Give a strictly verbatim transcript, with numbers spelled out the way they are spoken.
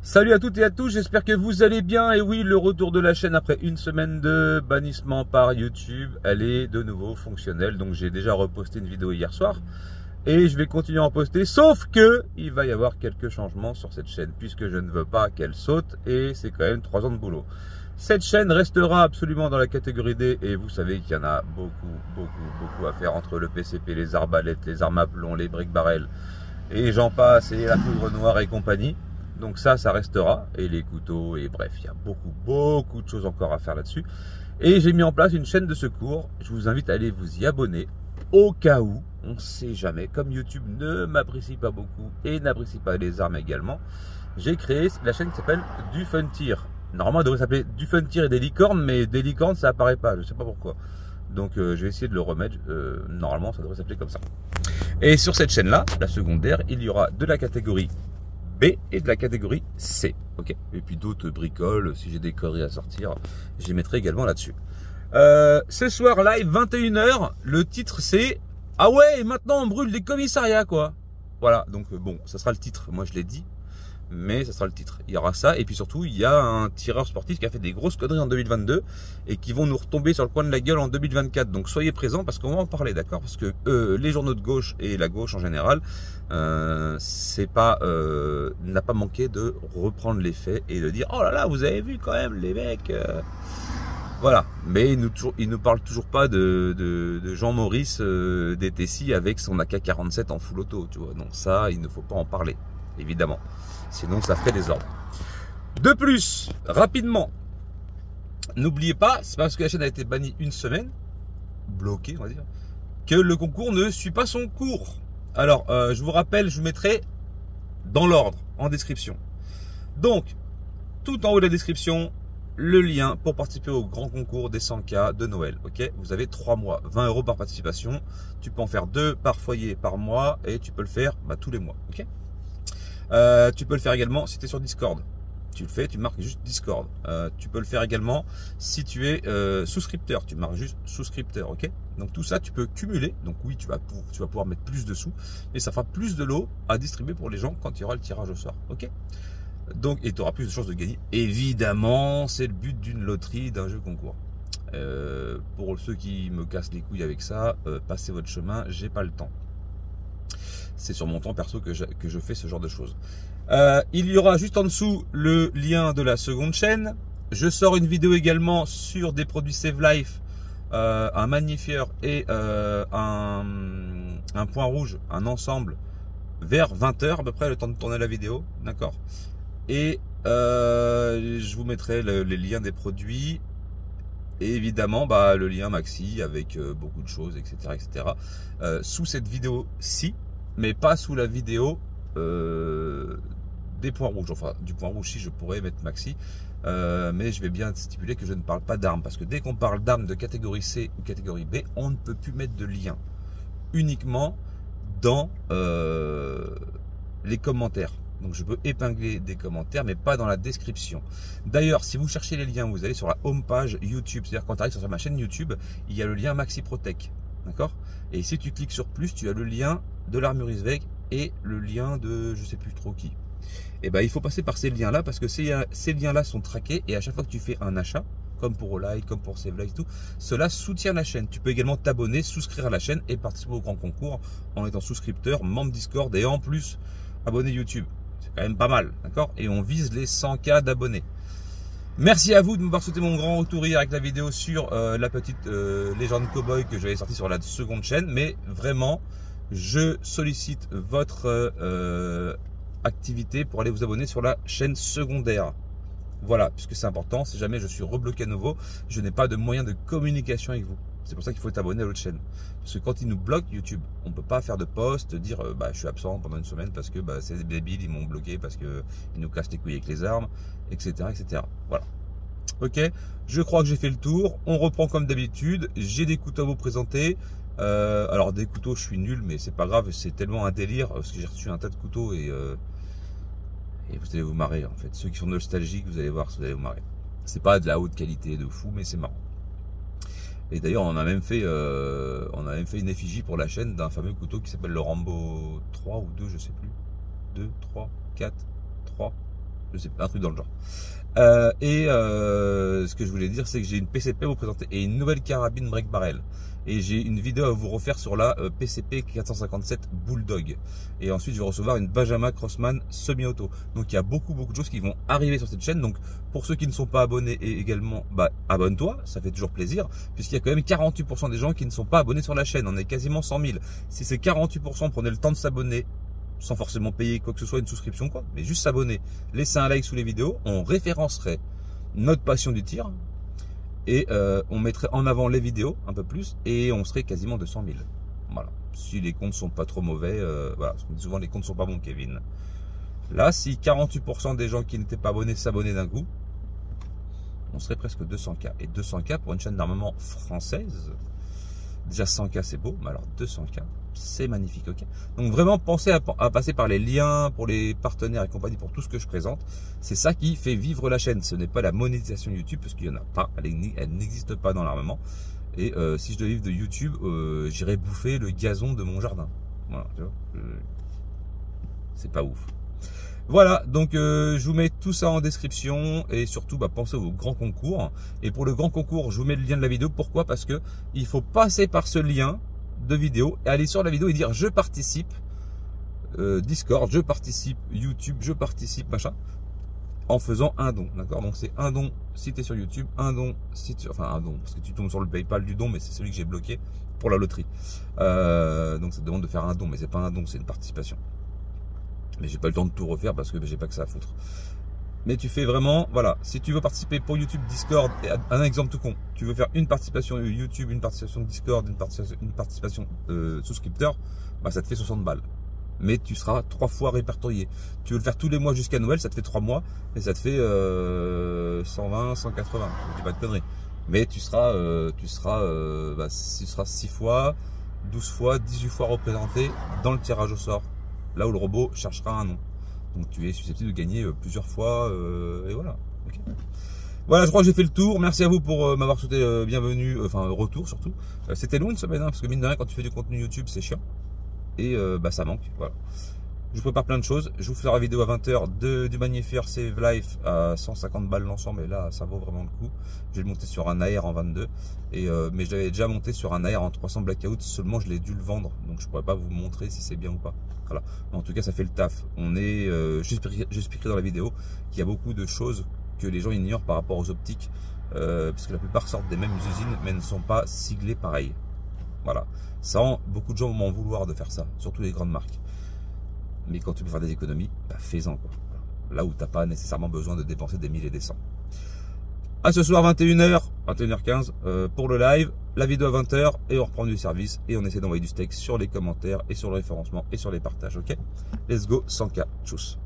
Salut à toutes et à tous, j'espère que vous allez bien. Et oui, le retour de la chaîne après une semaine de bannissement par YouTube, elle est de nouveau fonctionnelle. Donc j'ai déjà reposté une vidéo hier soir et je vais continuer à en poster. Sauf que il va y avoir quelques changements sur cette chaîne puisque je ne veux pas qu'elle saute et c'est quand même trois ans de boulot. Cette chaîne restera absolument dans la catégorie D et vous savez qu'il y en a beaucoup, beaucoup, beaucoup à faire entre le P C P, les arbalètes, les armes à plomb, les briques-barrels et j'en passe et la poudre noire et compagnie. Donc ça, ça restera, et les couteaux, et bref, il y a beaucoup, beaucoup de choses encore à faire là-dessus. Et j'ai mis en place une chaîne de secours, je vous invite à aller vous y abonner, au cas où, on ne sait jamais, comme YouTube ne m'apprécie pas beaucoup, et n'apprécie pas les armes également, j'ai créé la chaîne qui s'appelle Du Fun Tir. Normalement, elle devrait s'appeler Du Fun Tir et des licornes, mais des licornes, ça apparaît pas, je ne sais pas pourquoi. Donc euh, je vais essayer de le remettre, euh, normalement, ça devrait s'appeler comme ça. Et sur cette chaîne-là, la secondaire, il y aura de la catégorie B et de la catégorie C, ok. Et puis d'autres bricoles, si j'ai des conneries à sortir, j'y mettrai également là-dessus. Euh, ce soir live vingt et une heures, le titre c'est « Ah ouais, et maintenant on brûle des commissariats quoi !» Voilà, donc bon, ça sera le titre, moi je l'ai dit, mais ça sera le titre. Il y aura ça, et puis surtout, il y a un tireur sportif qui a fait des grosses conneries en deux mille vingt-deux et qui vont nous retomber sur le coin de la gueule en deux mille vingt-quatre. Donc soyez présents parce qu'on va en parler, d'accord? Parce que euh, les journaux de gauche et la gauche en général, euh, c'est pas, euh, n'a pas manqué de reprendre les faits et de dire oh là là, vous avez vu quand même les mecs. Euh... Voilà, mais ils nous, ils nous parlent toujours pas de, de, de Jean Maurice euh, des Tessis avec son A K quarante-sept en full auto, tu vois. Non, ça, il ne faut pas en parler, évidemment. Sinon, ça ferait des ordres. De plus, rapidement, n'oubliez pas, c'est parce que la chaîne a été bannie une semaine, bloquée, on va dire, que le concours ne suit pas son cours. Alors, euh, je vous rappelle, je vous mettrai dans l'ordre, en description. Donc, tout en haut de la description, le lien pour participer au grand concours des cent K de Noël. Ok, vous avez trois mois, vingt euros par participation. Tu peux en faire deux par foyer par mois et tu peux le faire bah, tous les mois. Ok. Euh, tu peux le faire également si tu es sur Discord. Tu le fais, tu marques juste Discord. Euh, tu peux le faire également si tu es euh, souscripteur. Tu marques juste souscripteur, ok? Donc tout ça, tu peux cumuler. Donc oui, tu vas, pour, tu vas pouvoir mettre plus de sous, mais ça fera plus de lots à distribuer pour les gens quand il y aura le tirage au sort, ok? Donc, et tu auras plus de chances de gagner. Évidemment, c'est le but d'une loterie, d'un jeu concours. Euh, pour ceux qui me cassent les couilles avec ça, euh, passez votre chemin, j'ai pas le temps. C'est sur mon temps perso que je, que je fais ce genre de choses. Euh, il y aura juste en dessous le lien de la seconde chaîne. Je sors une vidéo également sur des produits Save Life, euh, un magnifieur et euh, un, un point rouge, un ensemble, vers vingt heures à peu près, le temps de tourner la vidéo. D'accord. Et euh, je vous mettrai le, les liens des produits. Et évidemment, bah, le lien Maxi avec euh, beaucoup de choses, et cetera et cetera. Euh, sous cette vidéo-ci, mais pas sous la vidéo euh, des points rouges. Enfin, du point rouge, si je pourrais mettre Maxi. Euh, mais je vais bien stipuler que je ne parle pas d'armes. Parce que dès qu'on parle d'armes de catégorie C ou catégorie B, on ne peut plus mettre de lien. Uniquement dans euh, les commentaires. Donc je peux épingler des commentaires, mais pas dans la description. D'ailleurs, si vous cherchez les liens, vous allez sur la home page YouTube. C'est-à-dire quand tu arrives sur ma chaîne YouTube, il y a le lien Maxi Protec. D'accord? Et si tu cliques sur plus, tu as le lien de l'Armurerie Zweig et le lien de je sais plus trop qui. Et ben il faut passer par ces liens-là parce que ces, ces liens-là sont traqués et à chaque fois que tu fais un achat, comme pour Olive, comme pour Save Life et tout, cela soutient la chaîne. Tu peux également t'abonner, souscrire à la chaîne et participer au grand concours en étant souscripteur, membre Discord et en plus abonné YouTube. C'est quand même pas mal, d'accord? Et on vise les cent K d'abonnés. Merci à vous de m'avoir souhaité mon grand retour hier avec la vidéo sur euh, la petite euh, légende cowboy que j'avais sortie sur la seconde chaîne. Mais vraiment, je sollicite votre euh, activité pour aller vous abonner sur la chaîne secondaire. Voilà, puisque c'est important. Si jamais je suis rebloqué à nouveau, je n'ai pas de moyen de communication avec vous. C'est pour ça qu'il faut être abonné à l'autre chaîne. Parce que quand ils nous bloquent YouTube, on ne peut pas faire de post, dire euh, bah, je suis absent pendant une semaine parce que bah, c'est des débiles, ils m'ont bloqué parce qu'ils nous cassent les couilles avec les armes, et cetera et cetera. Voilà. Ok, je crois que j'ai fait le tour. On reprend comme d'habitude. J'ai des couteaux à vous présenter. Euh, alors des couteaux, je suis nul, mais c'est pas grave. C'est tellement un délire parce que j'ai reçu un tas de couteaux et, euh, et vous allez vous marrer en fait. Ceux qui sont nostalgiques, vous allez voir, vous allez vous marrer. C'est pas de la haute qualité de fou, mais c'est marrant. Et d'ailleurs, on a même fait, euh, on a même fait une effigie pour la chaîne d'un fameux couteau qui s'appelle le Rambo trois ou deux, je sais plus. deux, trois, quatre, trois. je sais pas, un truc dans le genre. Euh, et euh, ce que je voulais dire, c'est que j'ai une P C P à vous présenter et une nouvelle carabine break barrel. Et j'ai une vidéo à vous refaire sur la euh, P C P quatre cent cinquante-sept Bulldog. Et ensuite, je vais recevoir une Benjamin Crossman semi-auto. Donc, il y a beaucoup, beaucoup de choses qui vont arriver sur cette chaîne. Donc, pour ceux qui ne sont pas abonnés et également, bah, abonne-toi. Ça fait toujours plaisir. Puisqu'il y a quand même quarante-huit pour cent des gens qui ne sont pas abonnés sur la chaîne. On est quasiment cent mille. Si ces quarante-huit pour cent prenaient le temps de s'abonner, sans forcément payer quoi que ce soit, une souscription quoi, mais juste s'abonner, laisser un like sous les vidéos, on référencerait notre passion du tir et euh, on mettrait en avant les vidéos un peu plus et on serait quasiment deux cent mille. Voilà. Si les comptes sont pas trop mauvais, euh, voilà, souvent les comptes sont pas bons, Kevin. Là, si quarante-huit pour cent des gens qui n'étaient pas abonnés s'abonnaient d'un coup, on serait presque deux cents K. Et deux cents K pour une chaîne d'armement française, déjà cent K c'est beau, mais alors deux cents K, c'est magnifique, ok. Donc vraiment pensez à, à passer par les liens pour les partenaires et compagnie, pour tout ce que je présente. C'est ça qui fait vivre la chaîne. Ce n'est pas la monétisation YouTube, parce qu'il n'y en a pas, elle, elle n'existe pas dans l'armement. Et euh, si je devais vivre de YouTube, euh, j'irais bouffer le gazon de mon jardin. Voilà, tu vois, euh, c'est pas ouf. Voilà, donc euh, je vous mets tout ça en description et surtout bah, pensez au grand concours. Et pour le grand concours, je vous mets le lien de la vidéo. Pourquoi? Parce que il faut passer par ce lien de vidéo et aller sur la vidéo et dire je participe euh, Discord, je participe YouTube, je participe machin, en faisant un don, d'accord? Donc c'est un don si tu es sur YouTube, un don si tu, enfin un don parce que tu tombes sur le PayPal du don, mais c'est celui que j'ai bloqué pour la loterie. Euh, donc ça te demande de faire un don, mais c'est pas un don, c'est une participation. Mais j'ai pas le temps de tout refaire parce que j'ai pas que ça à foutre. Mais tu fais vraiment, voilà, si tu veux participer pour YouTube, Discord, et un exemple tout con, tu veux faire une participation YouTube, une participation Discord, une participation, une participation euh, souscripteur, bah ça te fait soixante balles. Mais tu seras trois fois répertorié. Tu veux le faire tous les mois jusqu'à Noël, ça te fait trois mois, et ça te fait euh, cent vingt, cent quatre-vingts, je dis pas de conneries. Mais tu seras, euh, tu seras, euh, bah, tu seras six fois, douze fois, dix-huit fois représenté dans le tirage au sort. Là où le robot cherchera un nom. Donc tu es susceptible de gagner plusieurs fois. Euh, et voilà. Okay. Voilà, je crois que j'ai fait le tour. Merci à vous pour euh, m'avoir souhaité euh, bienvenue. Euh, enfin, retour surtout. Euh, C'était long une semaine, hein, parce que mine de rien, quand tu fais du contenu YouTube, c'est chiant. Et euh, bah ça manque. Voilà. Je vous prépare plein de choses. Je vous ferai la vidéo à vingt heures de, du Magnifier Save Life à cent cinquante balles l'ensemble. Et là, ça vaut vraiment le coup. Je vais le monter sur un A R en vingt-deux. Et, euh, mais je l'avais déjà monté sur un A R en trois cents Blackout. Seulement, je l'ai dû le vendre. Donc, je pourrais pas vous montrer si c'est bien ou pas. Voilà. Mais en tout cas, ça fait le taf. On est, euh, j'expliquerai dans la vidéo qu'il y a beaucoup de choses que les gens ignorent par rapport aux optiques. Euh, parce que la plupart sortent des mêmes usines, mais ne sont pas siglées pareil. Voilà. Ça, beaucoup de gens vont m'en vouloir de faire ça. Surtout les grandes marques. Mais quand tu peux faire des économies, bah fais-en quoi. Là où tu n'as pas nécessairement besoin de dépenser des mille et des cents. À ce soir vingt et une heures, vingt et une heures quinze euh, pour le live, la vidéo à vingt heures et on reprend du service et on essaie d'envoyer du steak sur les commentaires et sur le référencement et sur les partages. Ok, let's go, cent K, tchuss.